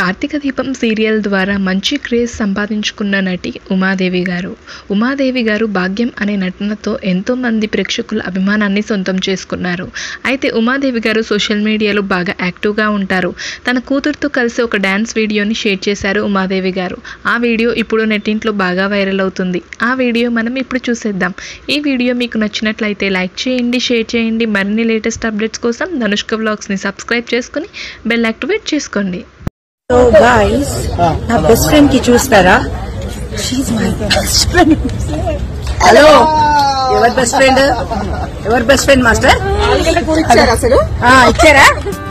Karthikadeepam serial ద్వారా మంచి craze సంపాదించుకున్న నటి ఉమాదేవి గారు. ఉమాదేవి గారు భాగ్యం అనే నటనతో ఎంతో మంది ప్రేక్షకుల అభిమానాన్ని సొంతం చేసుకున్నారు. అయితే ఉమాదేవి గారు సోషల్ మీడియాలో బాగా యాక్టివ్గా ఉంటారు. తన కూతురుతో కలిసి ఒక డ్యాన్స్ వీడియోని షేర్ చేశారు ఉమాదేవి గారు. ఆ వీడియో ఇప్పుడు నెట్టింట్లో బాగా వైరల్ అవుతుంది. ఆ వీడియో మనం ఇప్పుడు చూసేద్దాం. ఈ వీడియో మీకు నచ్చినట్లయితే లైక్ చేయండి, షేర్ చేయండి. మరిన్ని లేటెస్ట్ అప్డేట్స్ కోసం ధనుష్క వ్లాగ్స్ని సబ్స్క్రైబ్ చేసుకుని బెల్ యాక్టివేట్ చేసుకోండి. So guys, నా బెస్ట్ ఫ్రెండ్ కి చూస్తారా? She my best friend. Hello, ఎవరి బెస్ట్ ఫ్రెండ్ మాస్టర్? ఇచ్చారా?